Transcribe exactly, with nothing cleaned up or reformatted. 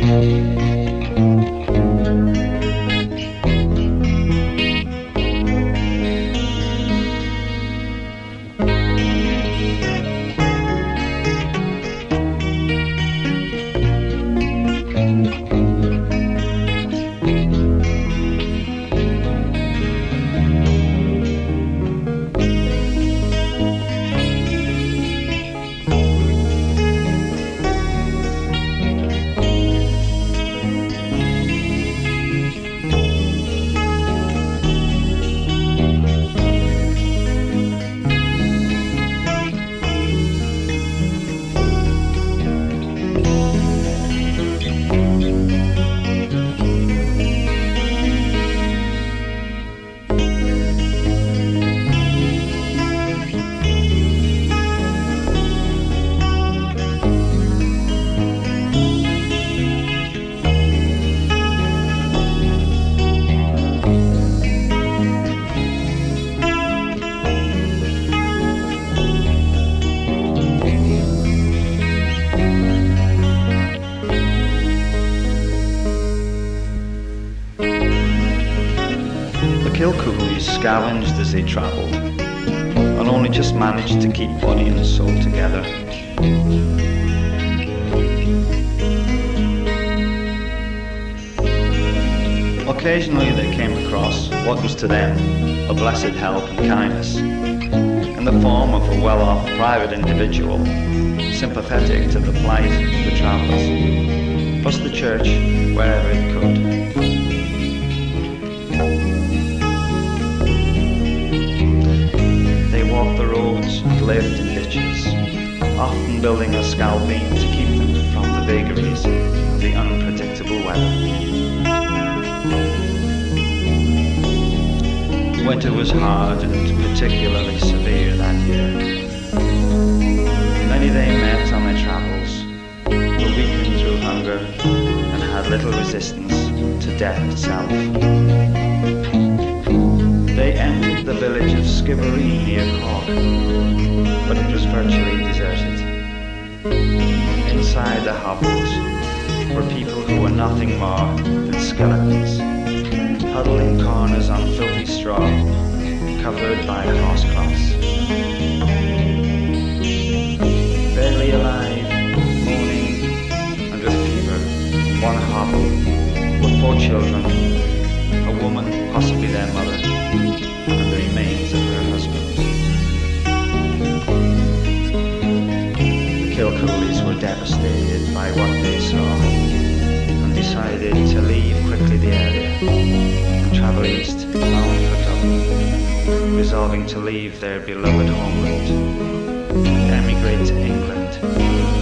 Scavenged as they travelled, and only just managed to keep body and soul together. Occasionally they came across what was to them a blessed help and kindness, in the form of a well-off private individual, sympathetic to the plight of the travellers, plus the church wherever it could. Walked the roads and lived in ditches, often building a scow beam to keep them from the vagaries of the unpredictable weather. Winter was hard and particularly severe that year. Many they met on their travels were weakened through hunger and had little resistance to death itself. They entered the village of Skibbereen near Cork, but it was virtually deserted. Inside the hovels were people who were nothing more than skeletons, huddled in corners on filthy straw, covered by horsecloths. Barely alive, moaning, and with fever, in one hovel were four children, a woman, possibly their mother, and the remains of her husband. The Kilcoolies were devastated by what they saw, and decided to leave quickly the area and travel east, bound for Dublin, resolving to leave their beloved homeland and emigrate to England